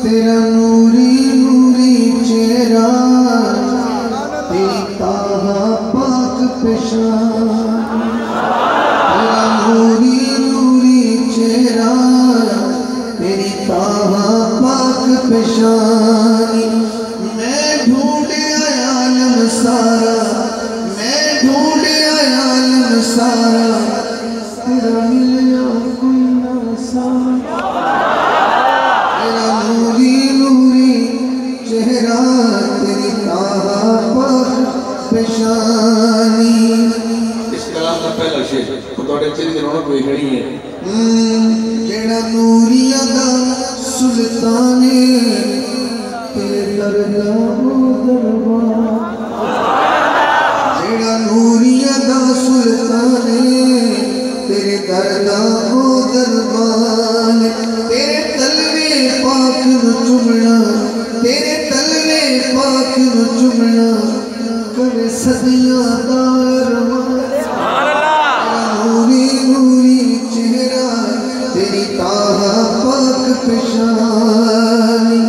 तेरा नूरी नूरी चेहरा, तेरी ताहा पाक पेशानी। तेरा नूरी नूरी चेहरा, तेरी ताहा पाक पेशानी। मैं ढूंढे आलम सारा, मैं ढूंढे आलम सारा, तेरा मिलया कोई ना सारा। तेरा नूरी नूरी चेहरा, तेरी ताहा पाक पेशानी। इस कलाम का पहला शेर थोड़े चेहरे की रौनक वेखनी है। जेड़ा नूरिया दा सुल्ताने, तेरे दरगाह ओ दरबार। जेड़ा नूरिया दा सुल्ताने, तेरे दरगाह ओ दरबार। तेरे तलवे पाक नू चुमना, तेरे तलवे पाक नू चुमना, करे सदियां दा अरमान। तेरा नूरी नूरी चेहरा, तेरी ताहा पाक पेशानी।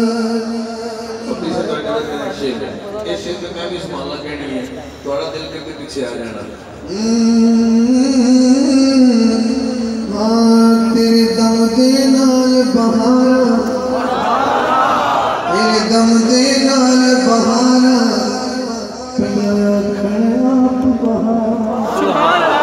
इस शेर में मैं भी सुभान कहनी है, थोड़ा दिल करके पीछे आ जाना। हाँ तेरे दम दे नाल बहारा, तेरे दम दे नाल बहारा, पिया खड़े आप बहारा।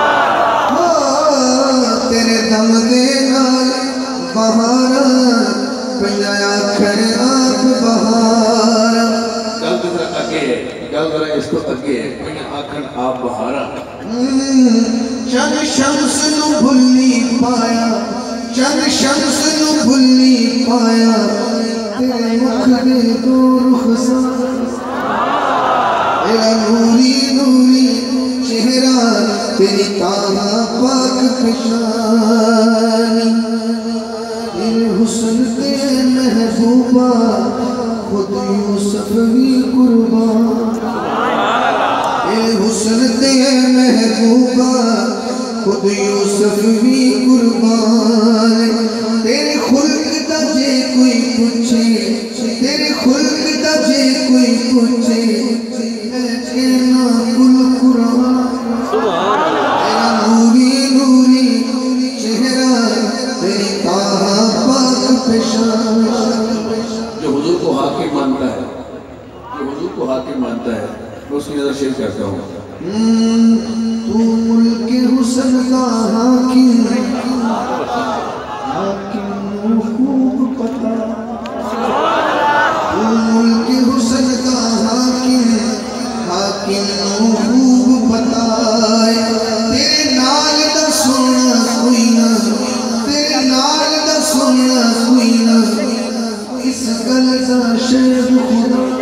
हाँ तेरे दम दे नाल बहारा, पिया खड़े आप बहारा। गल जरा आगे है, गल जरा इसको आगे है। मैंने आखन आप बहारा। चंद शम्स नू भुल्ली पाया, चंद शम्स नू भुल्ली पाया, तेरे मुख दे दो रुखसार। तेरा नूरी नूरी चेहरा, तेरी ताहा पाक पेशानी। तेरे हुस्न ते महबूबा, खुद यूसुफ भी कुर्बान। तेरे हुस्न ते महबूबा, खुद यूसुफ भी कुर्बान। तेरे खुल्क दा जे कोई पूछे, तेरे खुल्क दा जे कोई पूछे, कहना कुल कुरान। तेरा नूरी नूरी चेहरा, तेरी ताहा पाक पेशानी। जो हुजूर को हाकिम मानता है, जो हुजूर को हाकिम मानता है, मैं उसकी नजर शेर करता हूँ। तू मुल्क हुस्न का हाकिम, हाकिम नू खूब पता। तू मुल्क हुस्न का हाकिम, हाकिम नू खूब पता। तेरे नाल दा सोना कोई ना, तेरे नाल दा सोना कोई ना, इस गल दा शेर खुदा।